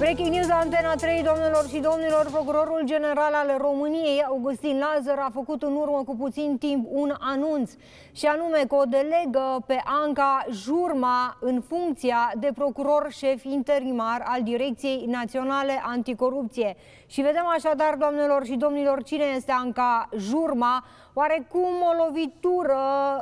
Breaking News, Antena 3, domnilor și domnilor. Procurorul general al României, Augustin Lazăr, a făcut în urmă cu puțin timp un anunț, și anume că o delegă pe Anca Jurma în funcția de procuror șef interimar al Direcției Naționale Anticorupție. Și vedem așadar, doamnelor și domnilor, cine este Anca Jurma. Oarecum o lovitură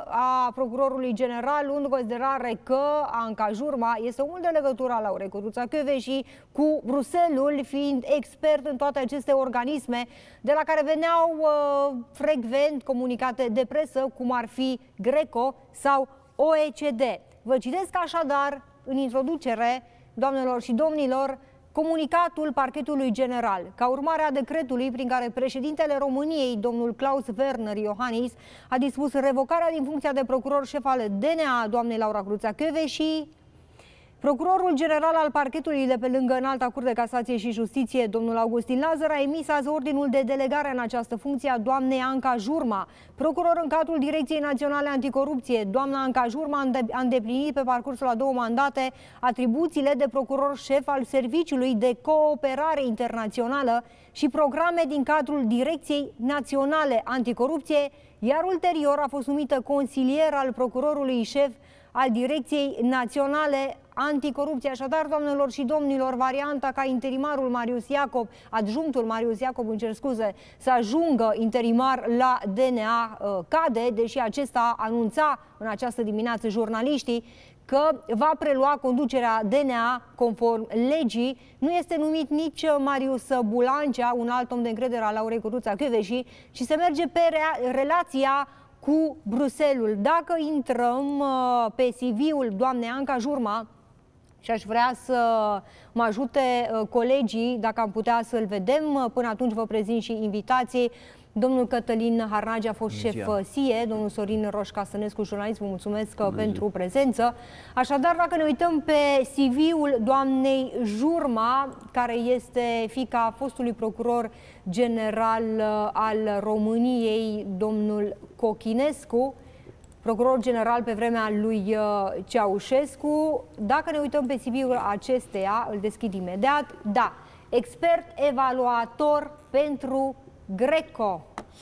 a procurorului general, luând în considerare că Anca Jurma este omul de legătură al Laurei Codruța-Kövesi cu Bruxelles, fiind expert în toate aceste organisme de la care veneau frecvent comunicate de presă, cum ar fi Greco sau OECD. Vă citesc așadar, în introducere, doamnelor și domnilor, comunicatul Parchetului General. Ca urmare a decretului prin care președintele României, domnul Klaus Werner Iohannis, a dispus revocarea din funcția de procuror șef al DNA doamnei Laura Codruța-Kövesi, procurorul general al Parchetului de pe lângă Înalta Curte de Casație și Justiție, domnul Augustin Lazăr, a emis azi ordinul de delegare în această funcție a doamnei Anca Jurma, procuror în cadrul Direcției Naționale Anticorupție. Doamna Anca Jurma a îndeplinit pe parcursul a 2 mandate atribuțiile de procuror șef al Serviciului de Cooperare Internațională și programe din cadrul Direcției Naționale Anticorupție, iar ulterior a fost numită consilier al procurorului șef al Direcției Naționale Anticorupție. Așadar, doamnelor și domnilor, varianta ca interimarul Marius Iacob, adjunctul Marius Iacob, îmi cer scuze, să ajungă interimar la DNA cade, deși acesta anunța în această dimineață jurnaliștii că va prelua conducerea DNA conform legii. Nu este numit nici Marius Bulancea, un alt om de încredere al Laurei Codruța-Kövesi, ci se merge pe relația cu Bruxelles. Dacă intrăm pe CV-ul doamnei Anca Jurma, și aș vrea să mă ajute colegii, dacă am putea să-l vedem, până atunci vă prezint și invitații. Domnul Cătălin Harnage a fost șef SIE, domnul Sorin Roșca-Sănescu, jurnalist, vă mulțumesc pentru prezență. Așadar, dacă ne uităm pe CV-ul doamnei Jurma, care este fiica fostului procuror general al României, domnul Cochinescu, procuror general pe vremea lui Ceaușescu. Dacă ne uităm pe CV-ul acesteia, îl deschid imediat, da, expert evaluator pentru Greco.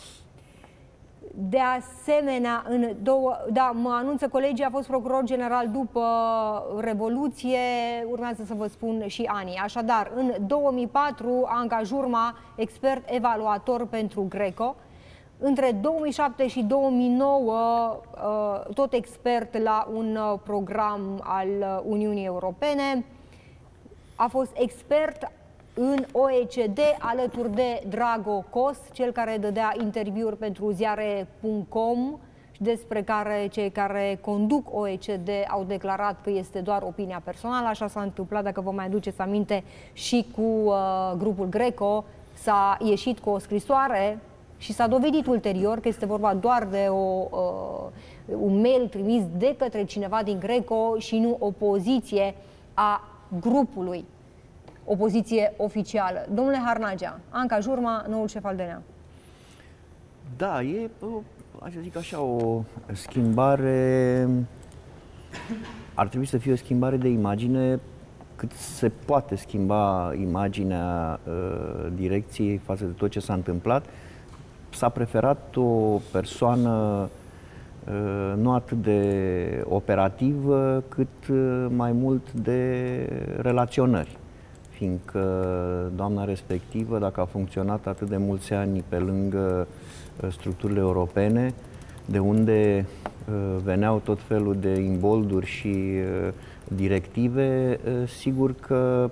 De asemenea, mă anunță colegii, a fost procuror general după Revoluție, urmează să vă spun și anii. Așadar, în 2004, Anca Jurma, expert evaluator pentru Greco. Între 2007 și 2009, tot expert la un program al Uniunii Europene. A fost expert în OECD alături de Drago Cos, cel care dădea interviuri pentru ziare.com și despre care cei care conduc OECD au declarat că este doar opinia personală. Așa s-a întâmplat, dacă vă mai aduceți aminte, și cu grupul Greco. S-a ieșit cu o scrisoare și s-a dovedit ulterior că este vorba doar de un mail trimis de către cineva din Greco și nu o poziție a grupului, o poziție oficială. Domnule Harnagea, Anca Jurma, noul șef al DNA. Da, e, aș zic așa, o schimbare, ar trebui să fie o schimbare de imagine, cât se poate schimba imaginea direcției față de tot ce s-a întâmplat. S-a preferat o persoană nu atât de operativă, cât mai mult de relaționări, fiindcă doamna respectivă, dacă a funcționat atât de mulți ani pe lângă structurile europene, de unde veneau tot felul de imbolduri și directive, sigur că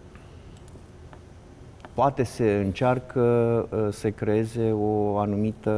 poate se încearcă să creeze o anumită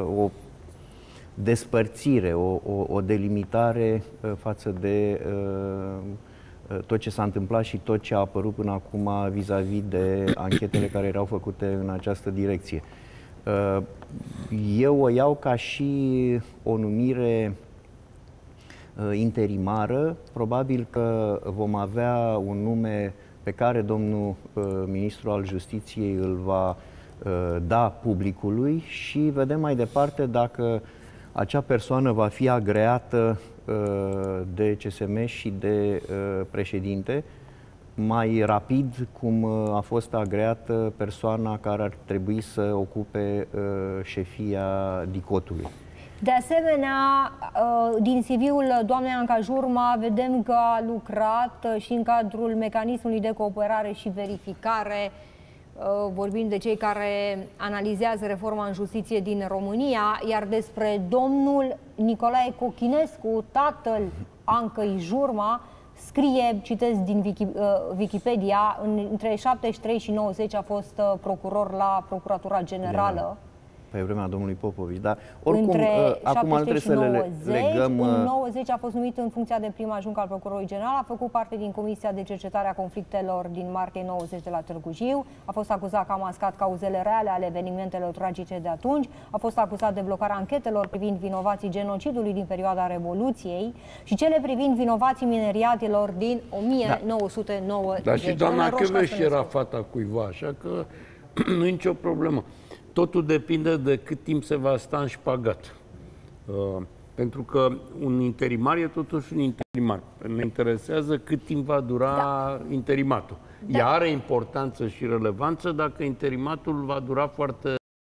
despărțire, o delimitare față de tot ce s-a întâmplat și tot ce a apărut până acum vis-a-vis de anchetele care erau făcute în această direcție. Eu o iau ca și o numire interimară. Probabil că vom avea un nume pe care domnul ministru al Justiției îl va da publicului și vedem mai departe dacă acea persoană va fi agreată de CSM și de președinte. mai rapid cum a fost agreată persoana care ar trebui să ocupe șefia DICOT-ului. De asemenea, din CV-ul doamnei Anca Jurma vedem că a lucrat și în cadrul mecanismului de cooperare și verificare, vorbim de cei care analizează reforma în justiție din România, iar despre domnul Nicolae Cochinescu, tatăl Ancăi Jurma, scrie, citesc din Wikipedia, între 73 și 90 a fost procuror la Procuratura Generală. Pe vremea domnului Popovici, dar oricum, între acum nu trebuie să le legăm... În 90 a fost numit în funcția de prim ajunct al Procurorului General, a făcut parte din Comisia de Cercetare a Conflictelor din martie 90 de la Târgu Jiu, a fost acuzat că a mascat cauzele reale ale evenimentelor tragice de atunci, a fost acuzat de blocarea anchetelor privind vinovații genocidului din perioada Revoluției și cele privind vinovații mineriatelor din 1990. Dar și doamna Chioveș era fata cuiva, așa că nu e nicio problemă. Totul depinde de cât timp se va sta în șpagat. Pentru că un interimar e totuși un interimar. Ne interesează cât timp va dura interimatul. Ea are importanță și relevanță dacă interimatul va dura foarte